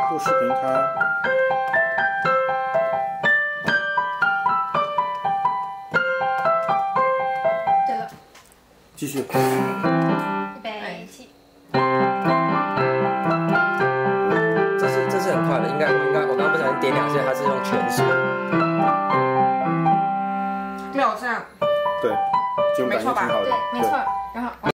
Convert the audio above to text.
录视频开。 对了， 继续。 预备起。 这是很快的，我刚刚不小心点2下，它是用全速。 没有这样。 对，基本感应挺好的。 对，没错。然后。